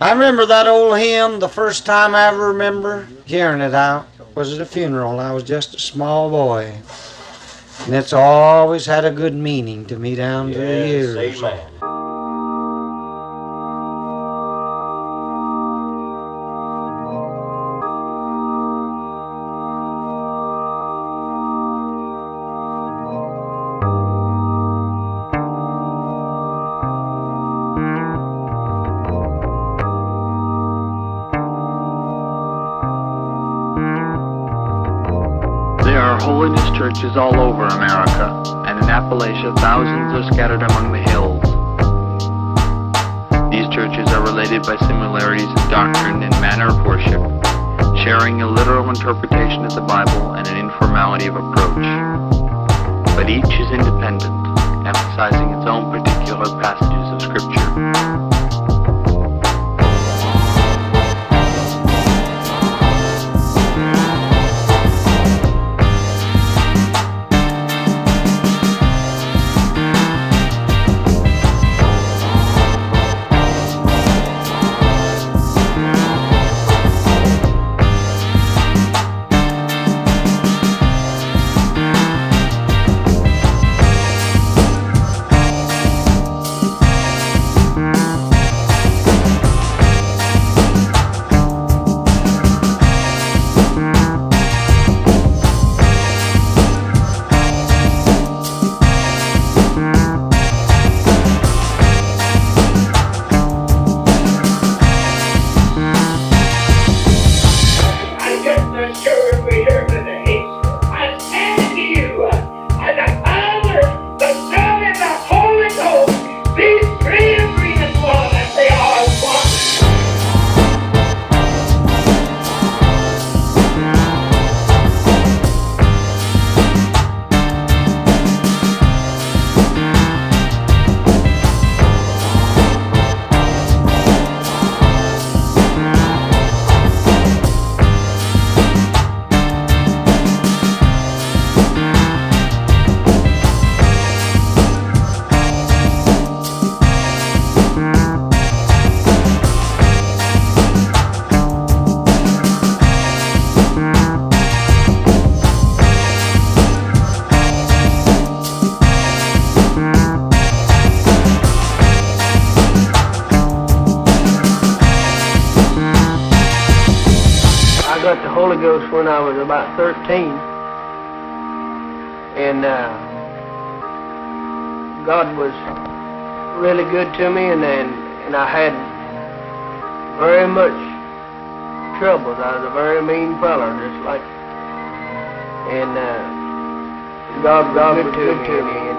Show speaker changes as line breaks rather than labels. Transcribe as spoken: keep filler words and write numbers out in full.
I remember that old hymn. The first time I ever remember hearing it out was at a funeral. I was just a small boy. And it's always had a good meaning to me down
Yes,
through the years.
Amen.
There are holiness churches all over America, and in Appalachia thousands are scattered among the hills. These churches are related by similarities in doctrine and manner of worship, sharing a literal interpretation of the Bible and an informality of approach. But each is independent, emphasizing its own particular passages of Scripture.
I got the Holy Ghost when I was about thirteen, and uh, God was really good to me, and and, and I had very much troubles. I was a very mean fella, just like, and uh, God, God was good to me.